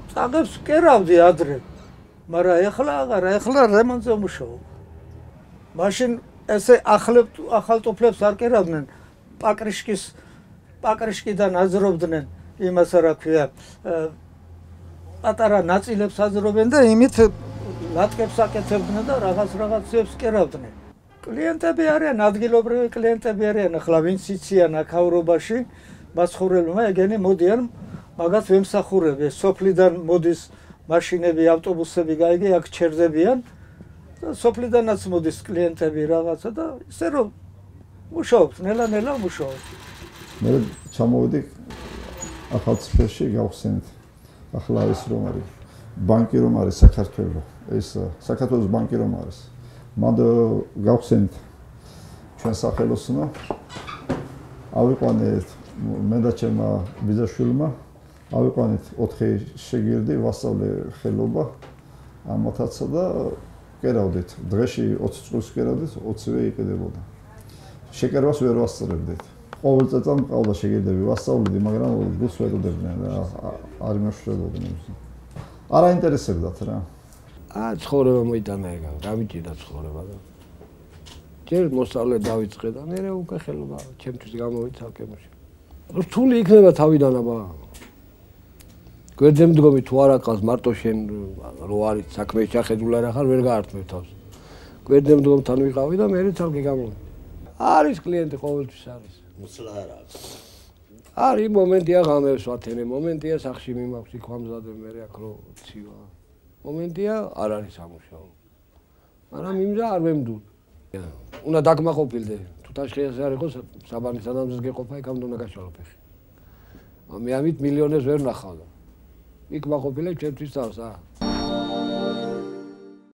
წაგებს კერავდი ადრე. მაგრამ ეხლა აღარა, ეხლა რემონტზე მუშაობ. მაშინ ესე ახალტოფლებს არ კერავდნენ. პაკრიშკიდან აზრობდნენ იმას რა ქვია, პატარა ნაწილებს აზრობენ და იმით ლატკებს აკეთებდნენ და რაღაცებს კერავდნენ. კლიენტები არიან, ადგილობრივი კლიენტები არიან, ახლა ვინც იციან აქაურობაში, მაცხოვრებლებმა ეგენი მოდიან, მაგას ვემსახურებ. სოფლიდან მოდის მაშინები, ავტობუსები გაიგე, აქ ჩერდებიან და სოფლიდანაც მოდის კლიენტები რაღაცა და ისე რომ მუშაობთ, ნელა მუშაობთ. მე ჩამოვედი ახალციხეში გავხსენით. ახლა ის რომ არის ბანკი რომ არის საქართველოს, ეს საქართველოს ბანკი რომ არის. მანდ გავხსენით ჩვენ სახელოსნო. ავიყვანეთ მე და ჩემმა ბიძაშვილმა, ავიყვანეთ 4 შეგირდი, ვასწავლე ხელობა ამათაცა და კერავდით. დღეში 20 წუთს კერავდით, 20-ვე იყიდებოდა. შეკერვას ვერ ვასწრებდით. ყოველ წელს მყავდა შეგირდები, ვასწავლედი, მაგრამ გულს ვერ უდებდნენ და არ იმეშვრებოდნენ. არ აინტერესებდათ რა. ცხოვრება მოიტანა ეგა, გამიჭირდა ცხოვრება და ჯერ მოსწავლე დავიწყე და მერე უკვე ხელობა ჩემთვის გამოვიცა კემოში. რთული იქნება თავიდან აბა. გვერდემდგომი თუ არ აყავს მარტო შენ რო არის საქმეში ჩახედულ არ ახარ ვერ გაართმევ თავს. გვერდემდგომთან ვიყავი და მერე თალკი გამოვიდა. არის კლიენტი ყოველთვის არის. მოცლა არა აქვს. არის მომენტია ღამებს ვათენე, მომენტია სახში მიმაქვს იქ ვამზადებ მერე აქ რო ცივა. მომენტია არ არის სამუშაო. მაგრამ იმჟა არ ვემდულ. უნდა დაგმაყოფილდე. თუ ტაშხიაზე არ იყოს საბანის ადამიანს გეყოფა იქ ამ უნდა გაშალო ფეხი. მე ამით მილიონერს ვერ ნახავდა. იქ მაყოფილებ ჩემთვის თავს,